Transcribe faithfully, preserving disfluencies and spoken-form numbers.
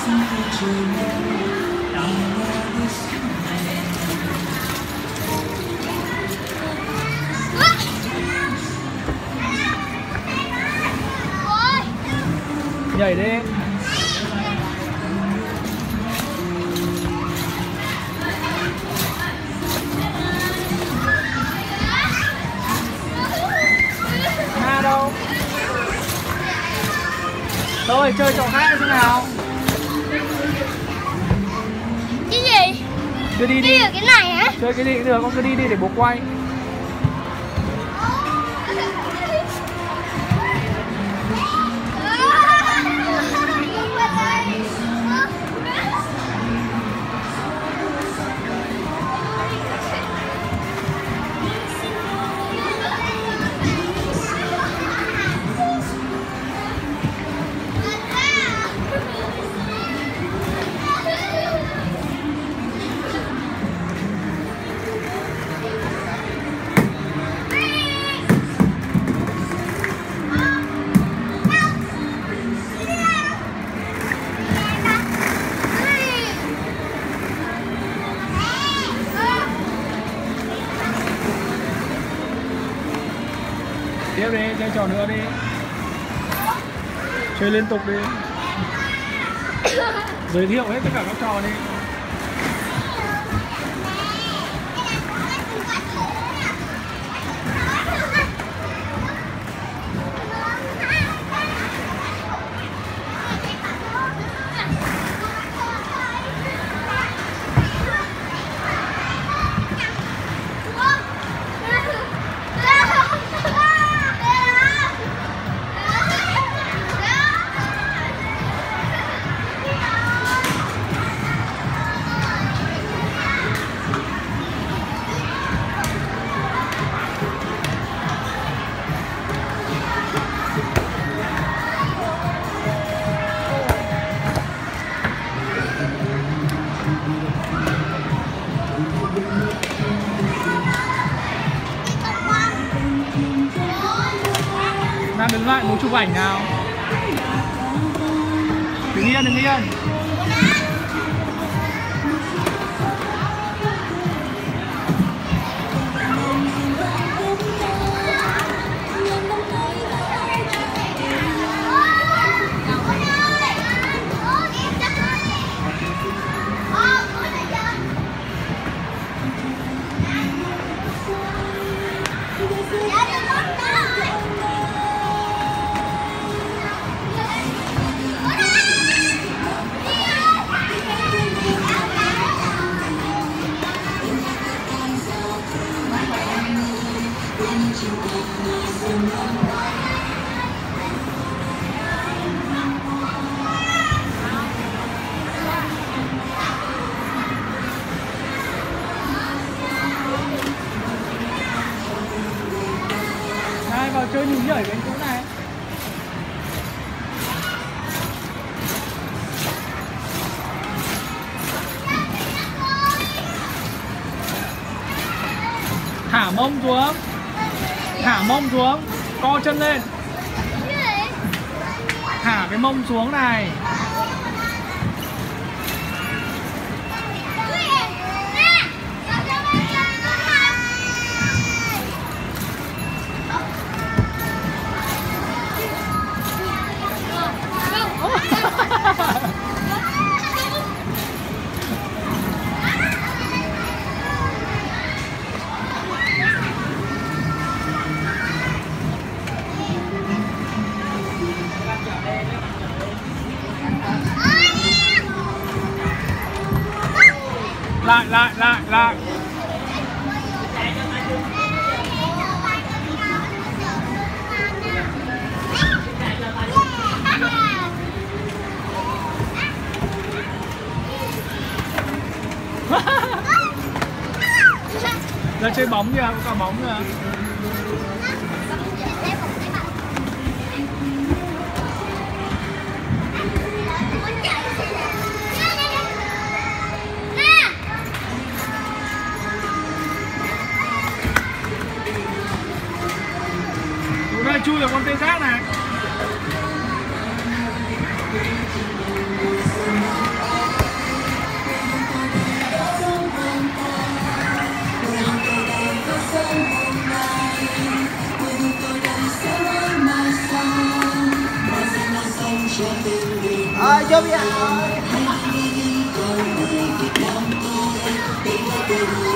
Nhảy đi. Ha đâu? Thôi chơi trò khác thế nào? Cái gì? Cứ đi đi. Đi ở cái này hả? Chơi cái gì cũng được, con cứ đi đi để bố quay. Tiếp đi, chơi trò nữa đi. Chơi liên tục đi. Giới thiệu hết tất cả các trò đi. Nào đứng lại, muốn chụp ảnh nào. Đứng yên, đứng yên. Này vào chơi nhún nhảy cái chỗ này. Thả mông xuống. Thả mông xuống. Co chân lên. Thả cái mông xuống này. Lại lại lại lại. Ra chơi bóng kìa, có cả bóng kìa. Đây chui vào con tê giác này. Ờ, vô bây giờ.